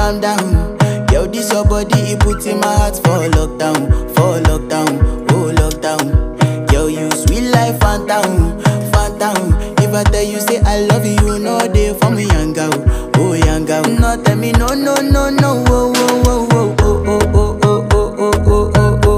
calm down. Yo, this your body, it puts in my heart for lockdown, oh lockdown. Yo, you sweet life, phantom, phantom. If I tell you say I love you, you know they for me young girl, oh young girl. No tell me no, no, no, no, oh, oh, oh.